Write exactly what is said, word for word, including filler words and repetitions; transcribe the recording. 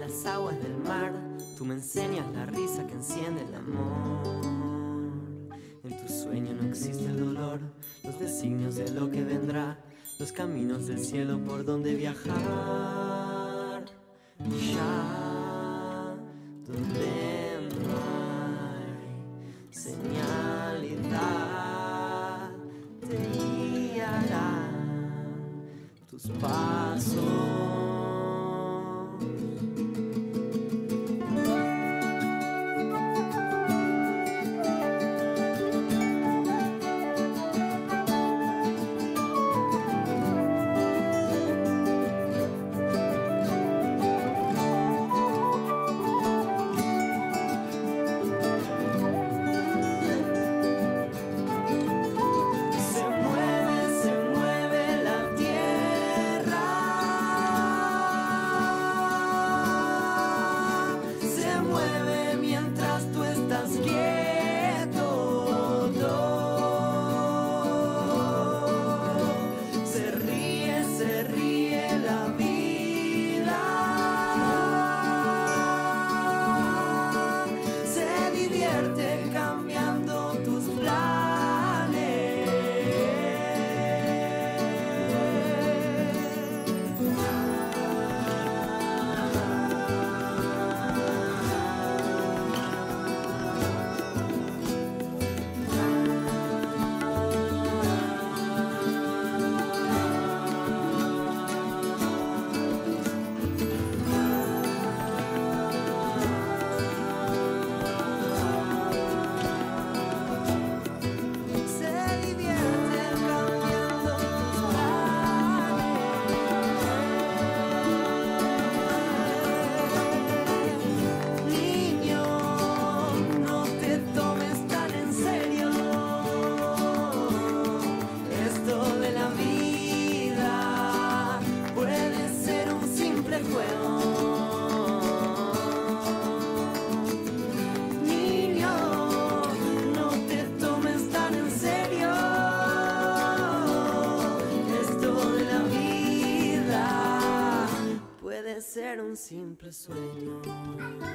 las aguas del mar. Tú me enseñas la risa que enciende el amor. En tu sueño no existe el dolor, los designios de lo que vendrá, los caminos del cielo por donde viajar. Ya donde no hay señalidad, te guiarán tus pasos. Ser un simple sueño.